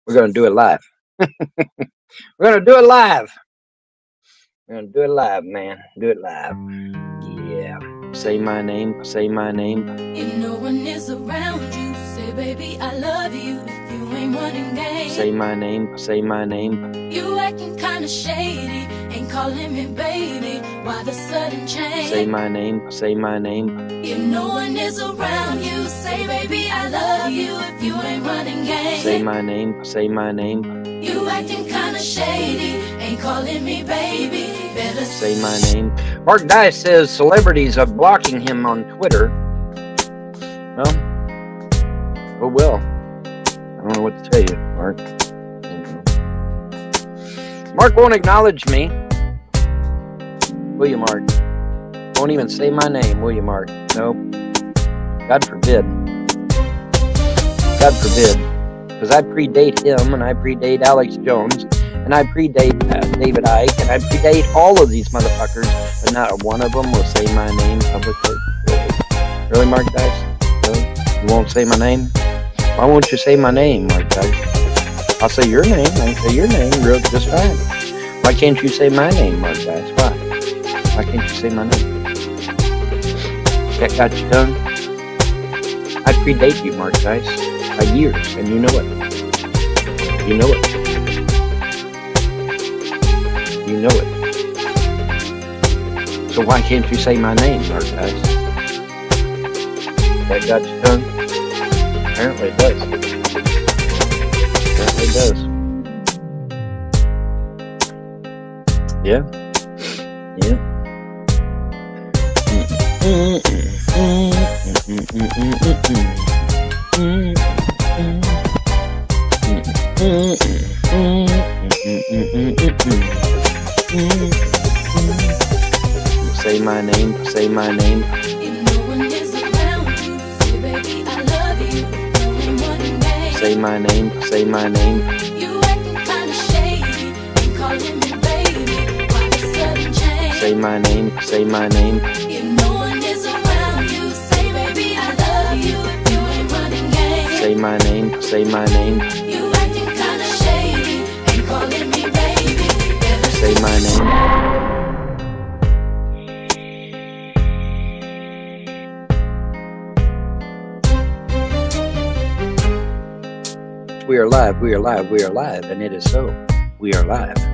We're gonna do it live. We're gonna do it live. We're gonna do it live, man. Do it live. Yeah. Say my name. Say my name. If no one is around you, say, baby, I love you. If you ain't running game, say my name. Say my name. You acting kinda shady, ain't calling me baby. Why the sudden change? Say my name. Say my name. If no one is around you, say, baby, I love you. If you ain't running game, say my name. Say my name. You acting kinda shady, ain't calling me baby. Better say my name. Mark Dice says celebrities are blocking him on Twitter. Well, oh well. I don't know what to tell you, Mark. Mark won't acknowledge me. Will you, Mark? Won't even say my name, will you, Mark? Nope. God forbid. God forbid. Because I predate him, and I predate Alex Jones, and I predate David Icke, and I predate all of these motherfuckers, but not one of them will say my name publicly. Really? Really, Mark Dice? Really? You won't say my name? Why won't you say my name, Mark Dice? I'll say your name. I can say your name real just fine. Why can't you say my name, Mark Dice? Why? Why can't you say my name? That got you done? I predate you, Mark Dice, by years, and you know it. You know it. You know it. So why can't you say my name, Mark Dice? That got you done? Apparently it does. Apparently it does. Yeah. Yeah. Say my name, say my name. If no one is around you, say, baby, I love you. No one running game. Say my name, say my name. You acting kinda shady, ain't calling me baby. Why the sudden change? Say my name, say my name. If no one is around you, say, baby, I love you. If you ain't running game, say my name, say my name. You acting kinda shady, ain't calling me baby. Better say my name. We are live, we are live, we are live, and it is so. We are live.